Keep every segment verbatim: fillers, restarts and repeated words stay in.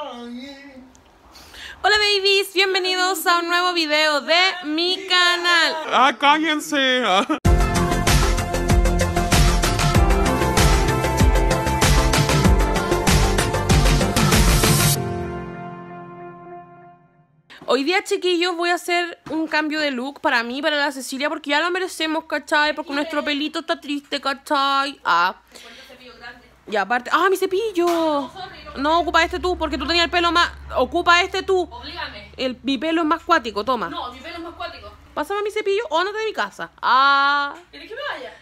Hola babies, bienvenidos a un nuevo video de mi canal. ¡Ah, cállense! Hoy día, chiquillos, voy a hacer un cambio de look para mí, para la Cecilia, porque ya lo merecemos, ¿cachai? Porque nuestro pelito está triste, ¿cachai? Ah. Y aparte... ¡Ah, mi cepillo! No, ocupa este tú, porque tú tenías el pelo más... Ocupa este tú. Oblígame. El, mi pelo es más cuático, toma. No, mi pelo es más cuático. Pásame mi cepillo o ándate de mi casa. Ah. ¿Quieres que me vaya?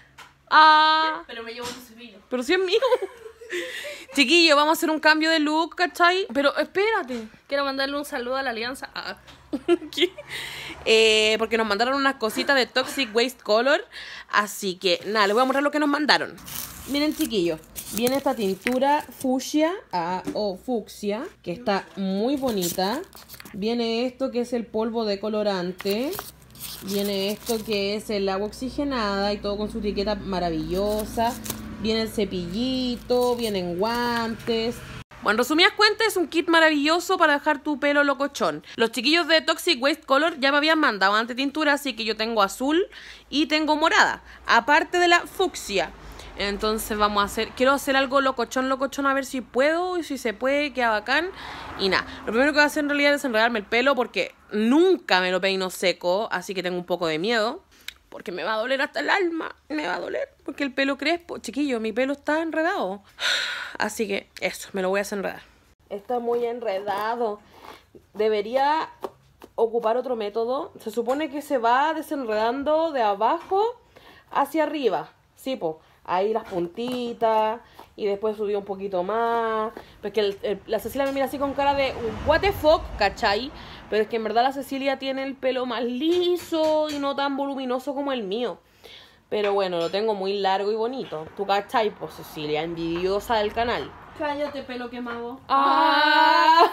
Ah. Pero me llevo tu cepillo. Pero si es mío. Chiquillo, vamos a hacer un cambio de look, ¿cachai? Pero espérate. Quiero mandarle un saludo a la alianza. Ah. ¿Qué? Eh, porque nos mandaron unas cositas de Toxic Waste Color. Así que, nada, les voy a mostrar lo que nos mandaron. Miren, chiquillos. Viene esta tintura fucsia ah, o fucsia, que está muy bonita. Viene esto que es el polvo decolorante. Viene esto que es el agua oxigenada y todo con su etiqueta maravillosa. Viene el cepillito, vienen guantes. Bueno, en resumidas cuentas, es un kit maravilloso para dejar tu pelo locochón. Los chiquillos de Toxic Waste Color ya me habían mandado antes tintura, así que yo tengo azul y tengo morada, aparte de la fucsia. Entonces vamos a hacer, quiero hacer algo locochón, locochón, a ver si puedo y si se puede, queda bacán. Y nada, lo primero que voy a hacer en realidad es enredarme el pelo porque nunca me lo peino seco, así que tengo un poco de miedo. Porque me va a doler hasta el alma, me va a doler, porque el pelo crespo, chiquillo, mi pelo está enredado. Así que eso, me lo voy a desenredar. Está muy enredado. Debería ocupar otro método. Se supone que se va desenredando de abajo hacia arriba. Sí, po. Ahí las puntitas y después subió un poquito más. Porque el, el, la Cecilia me mira así con cara de what the fuck, ¿cachai? Pero es que en verdad la Cecilia tiene el pelo más liso y no tan voluminoso como el mío. Pero bueno, lo tengo muy largo y bonito. ¿Tú cachai, pues, Cecilia? Envidiosa del canal. Cállate, pelo quemado. ¡Ah!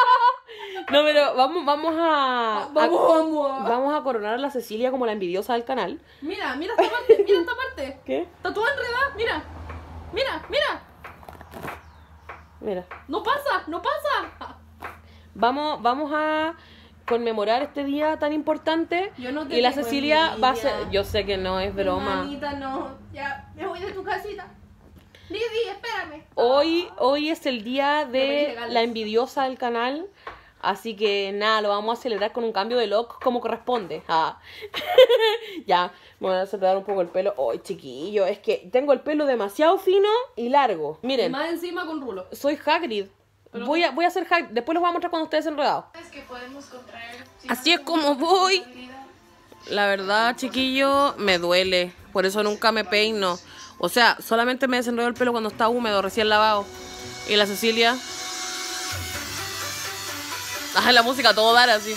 No, pero vamos, vamos a, Vamos, a... vamos. Vamos a coronar a la Cecilia como la envidiosa del canal. Mira, mira esta parte, mira esta parte. ¿Qué? Está toda enredada, mira. Mira, mira. Mira. No pasa, no pasa. Vamos, vamos a conmemorar este día tan importante. Yo no te y la tengo Cecilia va a envidia. ser... Yo sé que no es broma. Hermanita, no. Ya, me voy de tu casita. Lidi, espérame. Hoy, hoy es el día De país de legales. la envidiosa del canal. Así que nada, lo vamos a celebrar con un cambio de look como corresponde. Ah. Ya, me voy a cerrar un poco el pelo. Ay, chiquillo, es que tengo el pelo demasiado fino y largo. Y Miren, más encima con rulo. soy Hagrid. Voy a, voy a hacer Hagrid. Después les voy a mostrar cuando estés enredado. Es que podemos contraer. Así es como voy. La verdad, chiquillo, me duele. Por eso nunca me peino. O sea, solamente me desenredo el pelo cuando está húmedo, recién lavado. Y la Cecilia... Ah, la música a todo dar así.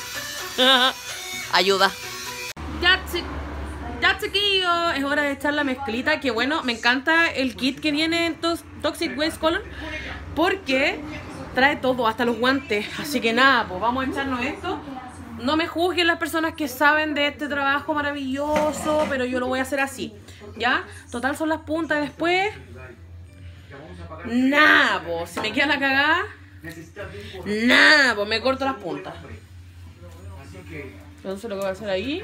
Ayuda. Ya, chi ya, chiquillo, es hora de echar la mezclita. Que bueno, me encanta el kit que viene en to Toxic Waste Color. Porque trae todo, hasta los guantes. Así que nada, pues vamos a echarnos esto. No me juzguen las personas que saben de este trabajo maravilloso, pero yo lo voy a hacer así, ¿ya? Total son las puntas y después... Nada, pues, si me queda la cagada... Nada, pues me corto las puntas. Entonces lo que voy a hacer ahí...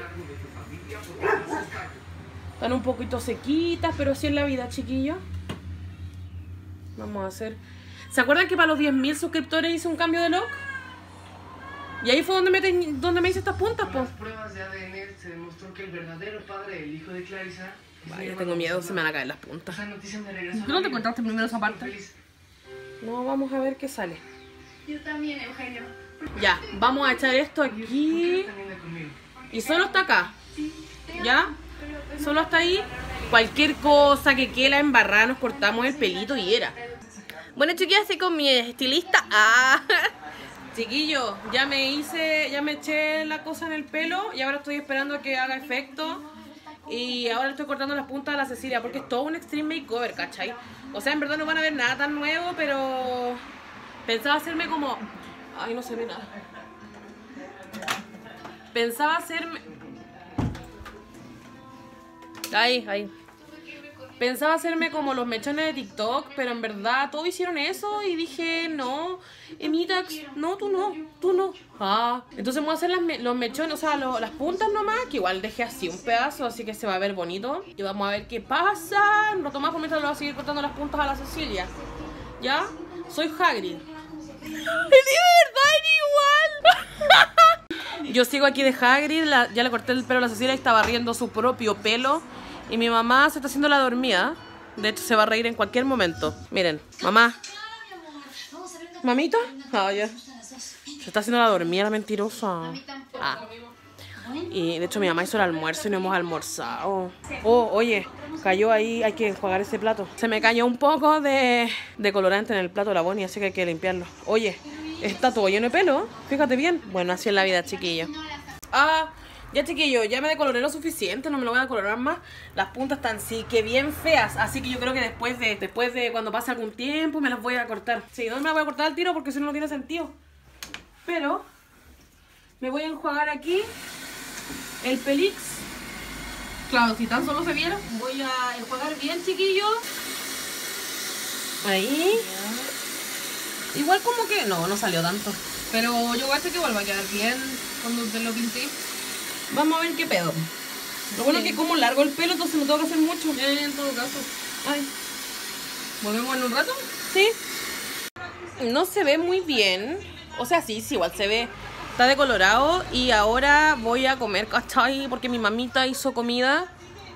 Están un poquito sequitas, pero así es la vida, chiquillos. Vamos a hacer... ¿Se acuerdan que para los diez mil suscriptores hice un cambio de look? Y ahí fue donde me, donde me hice estas puntas, Con pues. las pruebas de A D N se demostró que el verdadero padre del hijo de Clarissa es mi Vaya, hermano tengo miedo, Fernando. se me van a caer las puntas. Esa noticia me regresó a ¿Tú no la te vida. contaste primero esa parte? Feliz. No, vamos a ver qué sale. Yo también, Eugenio. Ya, vamos a echar esto aquí. También de conmigo. Y solo hasta acá. ¿Ya? Solo hasta ahí. Cualquier cosa que quiera embarrar, nos cortamos el pelito y era. Bueno, chiquillas, así con mi estilista. Ah. Chiquillo, ya me hice, ya me eché la cosa en el pelo y ahora estoy esperando a que haga efecto. Y ahora estoy cortando las puntas de la Cecilia porque es todo un extreme makeover, ¿cachai? O sea, en verdad no van a ver nada tan nuevo, pero pensaba hacerme como... Ay, no se ve nada. Pensaba hacerme... Ahí, ahí. Pensaba hacerme como los mechones de TikTok, pero en verdad todos hicieron eso y dije, no, Emitax, no, tú no, tú no. Ah, entonces me voy a hacer las me los mechones, o sea, lo, las puntas nomás, que igual dejé así un pedazo, así que se va a ver bonito. Y vamos a ver qué pasa. Un rato más por mientras le voy a seguir cortando las puntas a la Cecilia. ¿Ya? Soy Hagrid. ¡Es de verdad igual! Yo sigo aquí de Hagrid, la, ya le corté el pelo a la Cecilia y está barriendo su propio pelo. Y mi mamá se está haciendo la dormida. De hecho, se va a reír en cualquier momento. Miren, mamá. ¿Mamita? Ah, ya. Se está haciendo la dormida, la mentirosa. Ah. Y de hecho, mi mamá hizo el almuerzo y no hemos almorzado. Oh, oye, cayó ahí, hay que enjuagar ese plato. Se me cayó un poco de, de colorante en el plato de la Bonnie, así que hay que limpiarlo. Oye, está todo lleno de pelo, fíjate bien. Bueno, así es la vida, chiquillo. Ah... Ya, chiquillo, ya me decoloré lo suficiente, no me lo voy a decolorar más. Las puntas están sí que bien feas, así que yo creo que después de después de cuando pase algún tiempo me las voy a cortar. Sí, no me las voy a cortar al tiro porque si no no tiene sentido. Pero me voy a enjuagar aquí el pelix. Claro, si tan solo se viera. Voy a enjuagar bien, chiquillo. Ahí. Igual como que... No, no salió tanto. Pero yo voy a hacer que vuelva a quedar bien cuando te lo pinté. Vamos a ver qué pedo. Lo bueno es que como largo el pelo, entonces no tengo que hacer mucho. En todo caso. Ay. ¿Volvemos en un rato? Sí. No se ve muy bien. O sea, sí, sí, igual se ve. Está decolorado. Y ahora voy a comer, ¿cachai? Porque mi mamita hizo comida.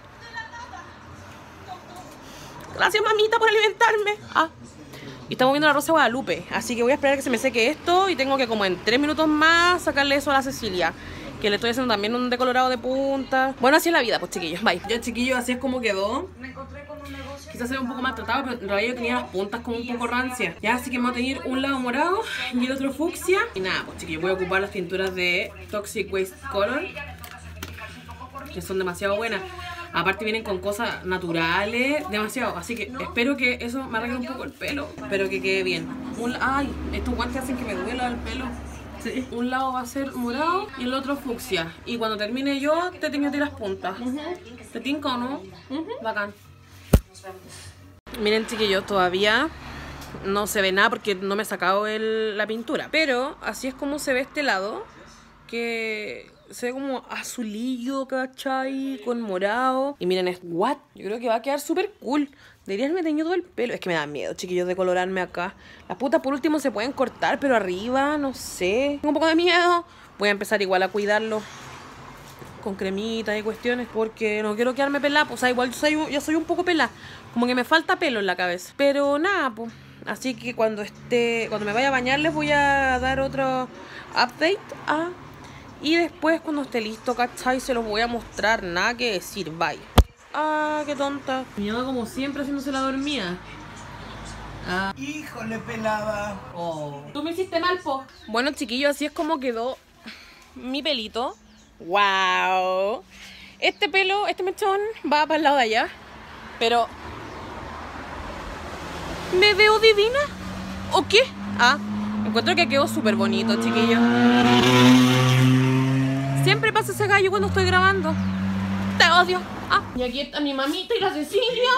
Gracias, mamita, por alimentarme. Ah. Y estamos viendo la Rosa de Guadalupe. Así que voy a esperar a que se me seque esto. Y tengo que como en tres minutos más sacarle eso a la Cecilia. Que le estoy haciendo también un decolorado de punta. Bueno, así es la vida, pues, chiquillos. Bye. Ya, chiquillos, así es como quedó. Me encontré con un negocio. Quizás se ve un poco más tratado, pero en realidad yo tenía las puntas como un poco rancias. Ya, así que vamos a tener un lado morado y el otro fucsia. Y nada, pues, chiquillos, voy a ocupar las tinturas de Toxic Waste Color, que son demasiado buenas. Aparte vienen con cosas naturales, demasiado. Así que espero que eso me arregle un poco el pelo. Espero que quede bien. Un, ay, estos guantes hacen que me duela el pelo. Sí. Un lado va a ser morado y el otro fucsia. Y cuando termine yo, te tengo que las puntas. Uh-huh. ¿Te tinca o no? Uh-huh. Bacán. Miren, chiquillos, todavía no se ve nada porque no me he sacado el, la pintura. Pero así es como se ve este lado. Que se ve como azulillo, ¿cachai? Con morado. Y miren, es what? Yo creo que va a quedar súper cool. Debería haberme teñido todo el pelo. Es que me da miedo, chiquillos, de colorarme acá. Las putas por último se pueden cortar, pero arriba, no sé. Tengo un poco de miedo. Voy a empezar igual a cuidarlo con cremitas y cuestiones, porque no quiero quedarme pelada. Pues, o sea, igual yo soy, yo soy un poco pelada. Como que me falta pelo en la cabeza. Pero nada, pues. Así que cuando esté, cuando me vaya a bañar les voy a dar otro update. Ah, y después cuando esté listo, ¿cachai? Se los voy a mostrar. Nada que decir, bye. Ah, qué tonta. Mi mamá como siempre haciéndose la dormida. Ah. Híjole, pelada. Oh. Tú me hiciste mal, po. Bueno, chiquillos, así es como quedó mi pelito. Wow. Este pelo, este mechón va para el lado de allá. Pero ¿me veo divina? ¿O qué? Ah, encuentro que quedó súper bonito, chiquillos. Siempre pasa ese gallo cuando estoy grabando. Te odio. Ah, y aquí está mi mamita y la Cecilia.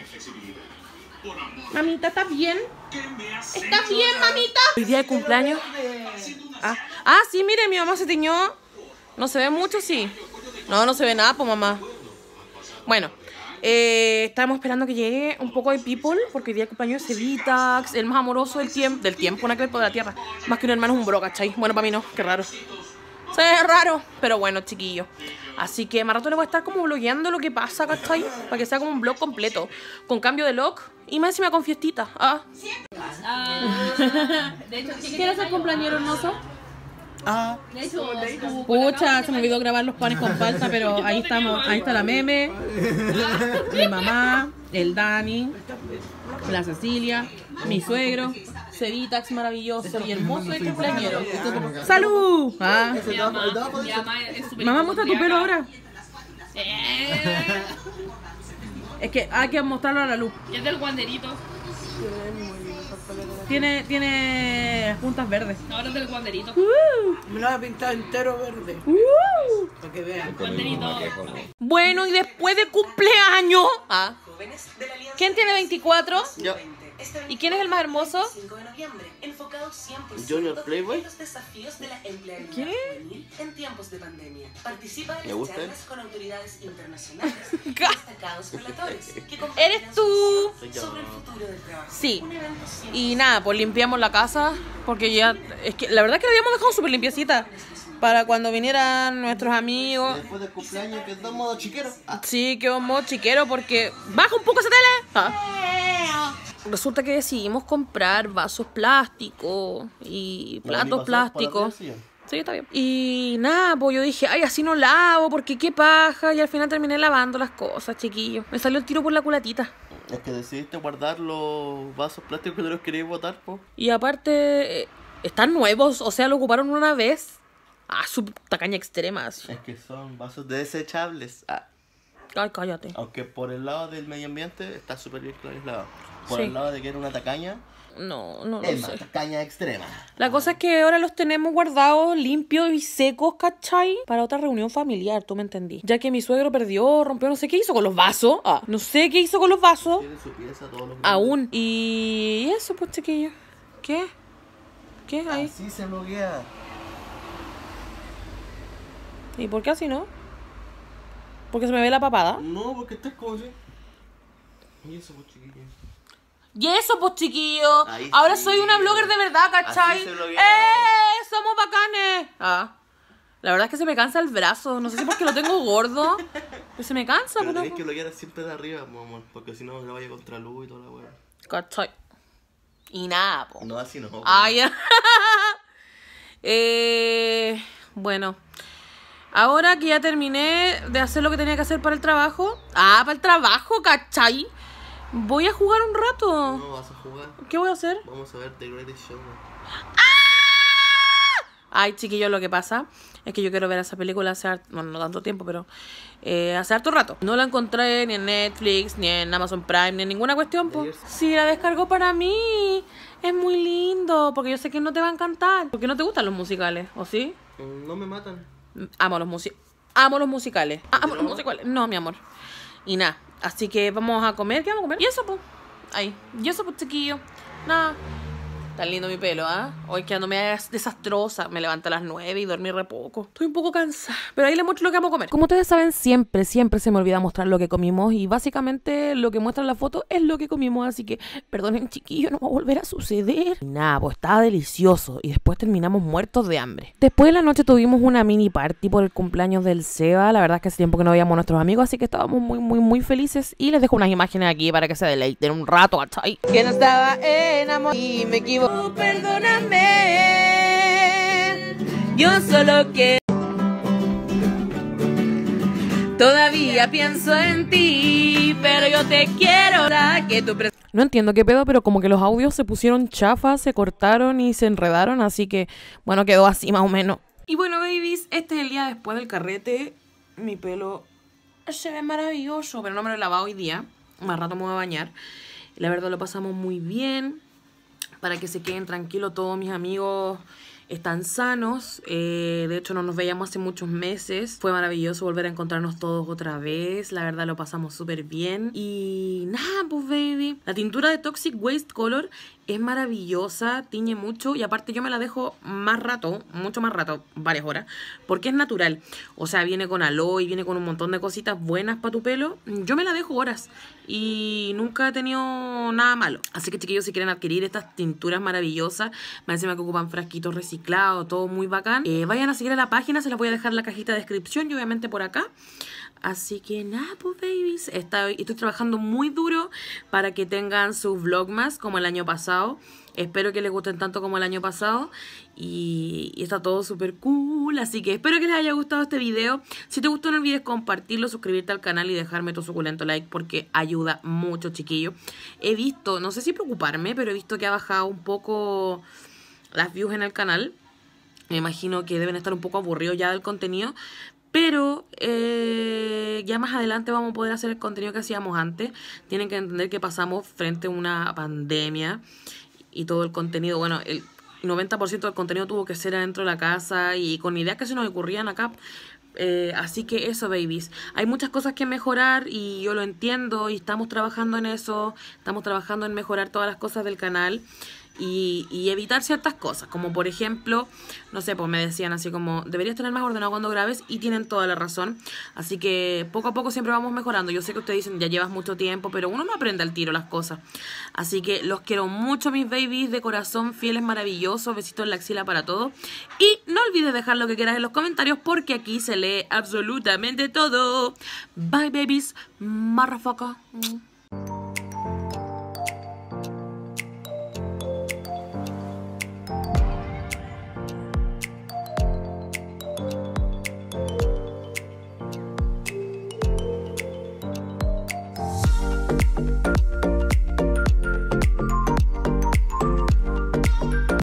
Mamita, ¿estás bien? ¿Estás bien, mamita? Hoy día de cumpleaños. Ah, ah, sí, mire, mi mamá se tiñó. No se ve mucho, sí. No, no se ve nada, pues, mamá. Bueno, eh, estamos esperando que llegue un poco de people, porque hoy día de cumpleaños es Evitax, el más amoroso del tiempo, del tiempo, una crepa de la tierra. Más que un hermano es un bro, ¿cachai? Bueno, para mí no, qué raro. Se ve raro, pero bueno, chiquillo. Así que más rato le voy a estar como blogueando lo que pasa, ¿cachai? Para que sea como un vlog completo, con cambio de look y más encima con fiestita. Ah. Ah, de hecho, ¿Quieres ser cumpleañero hermoso? Ah. de hecho, Pucha, se me olvidó grabar los panes con palta, pero ahí estamos, ahí está la meme, mi mamá, el Dani, la Cecilia, mi suegro, Cevitax maravilloso y hermoso de cumpleañero. ¡Salud! Ah. mi mamá, mi mamá es súper Mamá, muestra tu pelo ahora. Eh, Es que hay que mostrarlo a la luz. es del guanderito. Tiene, tiene puntas verdes. Ahora es del guanderito. Me lo voy a pintar entero verde. Uh. Para que vean. Guanderito. Bueno, y después de cumpleaños, ah, jóvenes de la Alianza ¿Quién tiene veinticuatro? Yo. Este ¿Y quién es el más hermoso? veinticinco de noviembre, enfocado cien por ciento Junior Playboy. en los desafíos de la empleabilidad ¿Qué? juvenil en tiempos de pandemia. Participa en Me las gusta, charlas ¿eh? con autoridades internacionales y Ga- destacados relatores que compartirán ¿Eres su tú? visión sobre el futuro del trabajo. Sí. Un evento cien por Y nada, pues limpiamos la casa porque ya... Es que la verdad es que la habíamos dejado súper limpiecita para cuando vinieran nuestros amigos. Después del cumpleaños que todo modo chiquero. Ah, Sí, quedó modo chiquero porque... ¡Baja un poco esa tele! Ah. Resulta que decidimos comprar vasos plásticos y como mi platos pasado plásticos. para atrás, Sí, está bien. Y nada, pues yo dije, ay, así no lavo, porque qué paja. Y al final terminé lavando las cosas, chiquillos. Me salió el tiro por la culatita. sí. Es que decidiste guardar los vasos plásticos que no los querías botar, po. Y aparte, eh, están nuevos, o sea, lo ocuparon una vez. Ah, su tacaña extrema. así. Es que son vasos desechables. Ah, Ay, cállate. aunque por el lado del medio ambiente está súper bien que lo hayas lavado. Por Sí. el lado de que era una tacaña, No, no lo es más sé. tacaña extrema. La cosa es que ahora los tenemos guardados, limpios y secos, ¿cachai? Para otra reunión familiar, tú me entendí. Ya que mi suegro perdió, rompió, no sé qué hizo con los vasos. Ah, no sé qué hizo con los vasos. Tiene su pieza todos los Aún. Y eso, pues, chiquillos. ¿Qué? ¿Qué hay? Así se bloquea. ¿Y por qué así no? Porque se me ve la papada. No, porque estás como así. Y eso, pues chiquillo. Y eso, pues, chiquillos. Ahí Ahora sí. soy una blogger de verdad, ¿cachai? Así se bloquea. ¡Eh! ¡Somos bacanes! Ah. La verdad es que se me cansa el brazo. No sé si porque lo tengo gordo. Pero se me cansa, Pero pues, tenés no. que bloquear siempre de arriba, mi amor. Porque si no, le vaya contra luz y toda la weá. ¿Cachai? Y nada, po. No, así no. Ah, ya. eh, bueno. Ahora que ya terminé de hacer lo que tenía que hacer para el trabajo. Ah, para el trabajo, ¿cachai? Voy a jugar un rato. No vas a jugar. ¿Qué voy a hacer? Vamos a ver The Greatest Showman. Ay, chiquillos, lo que pasa es que yo quiero ver esa película hace, hart- bueno, no tanto tiempo, pero eh, hace harto rato. No la encontré ni en Netflix, ni en Amazon Prime, ni en ninguna cuestión, pues. Sí, la descargó para mí. Es muy lindo, porque yo sé que no te va a encantar. Porque no te gustan los musicales, ¿o sí? Mm, No me matan. Amo los musicales. Amo los musicales. Ah, amo los ¿No? musicales. No, mi amor. Y nada, así que vamos a comer. ¿Qué vamos a comer? Y eso, pues. Ahí. Y eso, pues, chiquillo. Nada. Tan lindo mi pelo, ¿ah? ¿eh? Hoy quedándome desastrosa. Me levanté a las nueve y dormí re poco. Estoy un poco cansada. Pero ahí les muestro lo que vamos a comer. Como ustedes saben, siempre, siempre se me olvida mostrar lo que comimos. Y básicamente lo que muestra la foto es lo que comimos. Así que, perdonen, chiquillos, no va a volver a suceder. Y nada, pues estaba delicioso. Y después terminamos muertos de hambre. Después de la noche tuvimos una mini party por el cumpleaños del Seba. La verdad es que hace tiempo que no veíamos a nuestros amigos. Así que estábamos muy, muy, muy felices. Y les dejo unas imágenes aquí para que se deleiten un rato, ¿cachai? Que no estaba enamorado y me equivoqué. Perdóname, yo solo que todavía pienso en ti, pero yo te quiero ahora que tú pres- No entiendo qué pedo, pero como que los audios se pusieron chafas, se cortaron y se enredaron, así que bueno, quedó así más o menos. Y bueno, babies, este es el día después del carrete. Mi pelo se ve maravilloso, pero no me lo he lavado hoy día. Más rato me voy a bañar. La verdad lo pasamos muy bien. Para que se queden tranquilos, todos mis amigos están sanos. Eh, de hecho, no nos veíamos hace muchos meses. Fue maravilloso volver a encontrarnos todos otra vez. La verdad, lo pasamos súper bien. Y nada, pues, baby. La tintura de Toxic Waste Color es maravillosa, tiñe mucho. Y aparte, yo me la dejo más rato, mucho más rato, varias horas, porque es natural. O sea, viene con aloe, viene con un montón de cositas buenas para tu pelo. Yo me la dejo horas y nunca he tenido nada malo. Así que, chiquillos, si quieren adquirir estas tinturas maravillosas, más encima que ocupan frasquitos reciclados, todo muy bacán, eh, vayan a seguir a la página, se las voy a dejar en la cajita de descripción y obviamente por acá. Así que nada, pues, babies, estoy, estoy trabajando muy duro para que tengan sus vlogmas como el año pasado. Espero que les gusten tanto como el año pasado. Y, y está todo súper cool. Así que espero que les haya gustado este video. Si te gustó, no olvides compartirlo, suscribirte al canal y dejarme tu suculento like, porque ayuda mucho, chiquillo. He visto, no sé si preocuparme, pero he visto que ha bajado un poco las views en el canal. Me imagino que deben estar un poco aburridos ya del contenido. Pero eh, ya más adelante vamos a poder hacer el contenido que hacíamos antes. Tienen que entender que pasamos frente a una pandemia y todo el contenido, bueno, el noventa por ciento del contenido tuvo que ser adentro de la casa y con ideas que se nos ocurrían acá Eh, así que eso, babies. Hay muchas cosas que mejorar y yo lo entiendo y estamos trabajando en eso. Estamos trabajando en mejorar todas las cosas del canal. Y, y evitar ciertas cosas, como por ejemplo, no sé, pues me decían así como, deberías tener más ordenado cuando grabes, y tienen toda la razón. Así que poco a poco siempre vamos mejorando. Yo sé que ustedes dicen, ya llevas mucho tiempo, pero uno no aprende al tiro las cosas. Así que los quiero mucho, mis babies, de corazón, fieles, maravillosos. Besitos en la axila para todos. Y no olvides dejar lo que quieras en los comentarios, porque aquí se lee absolutamente todo. Bye, babies. Motherfucker.